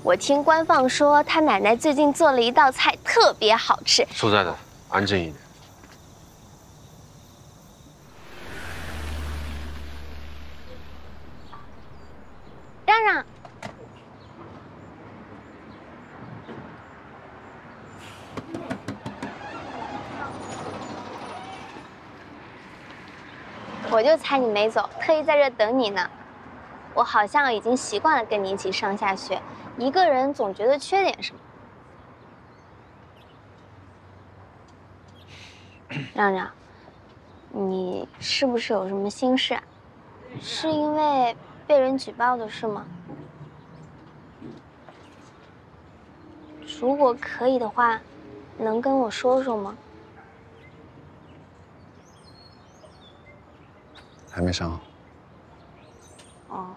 我听官放说，他奶奶最近做了一道菜，特别好吃。 苏在的，安静一点。 让让，我就猜你没走，特意在这等你呢。我好像已经习惯了跟你一起上下学，一个人总觉得缺点什么。让让，你是不是有什么心事啊？是因为被人举报的事吗？如果可以的话，能跟我说说吗？ 还没想好。 哦。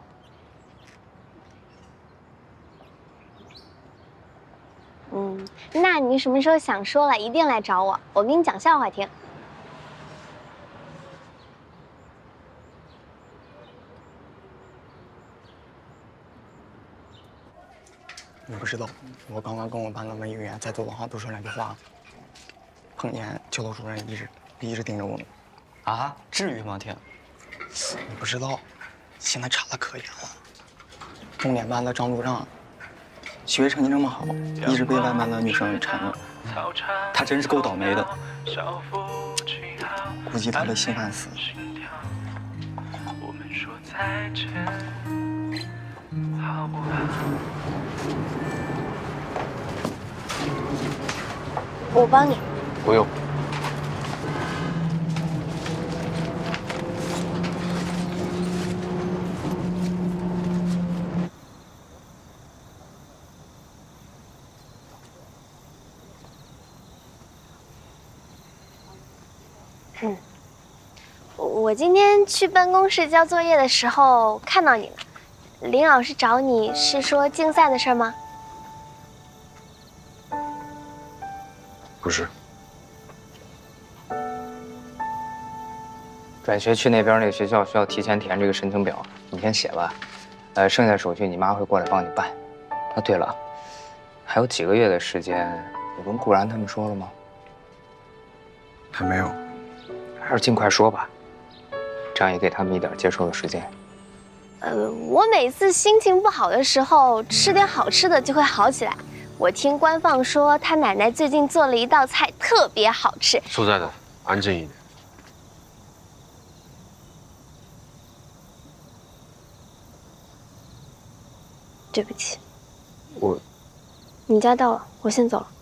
那你什么时候想说了，一定来找我，我给你讲笑话听。 你不知道，我刚刚跟我班的文艺员在走廊上多说两句话，碰见教导主任一直盯着我们。 啊？至于吗，天？ 你不知道，现在查的可严了。重点班的张组长，学习成绩这么好，一直被外班的女生缠着， 他真是够倒霉的。 估计他得心烦死。 我帮你。 不用。 我今天去办公室交作业的时候看到你了，林老师找你是说竞赛的事吗？ 不是。 转学去那边那个学校需要提前填这个申请表，你先写吧。剩下手续你妈会过来帮你办。啊，对了，还有几个月的时间，你跟顾然他们说了吗？ 还没有。 还是尽快说吧，这样也给他们一点接受的时间。 我每次心情不好的时候，吃点好吃的就会好起来。我听官放说，他奶奶最近做了一道菜，特别好吃。 苏在的，安静一点。 对不起。 我。 你家到了，我先走了。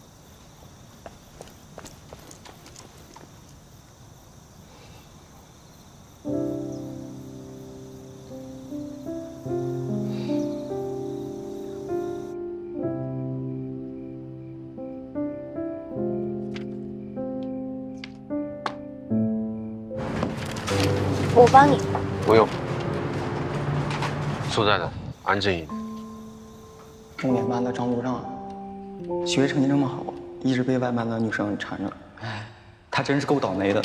我帮你。 不用。苏在的，安静一点。 重点班的张组长，学习成绩这么好，一直被外班的女生缠着， 他真是够倒霉的。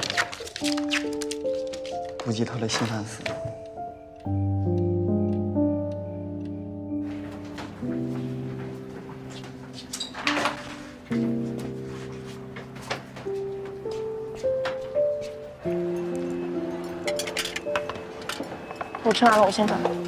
估计他得心烦死。 我吃完了，我先走了。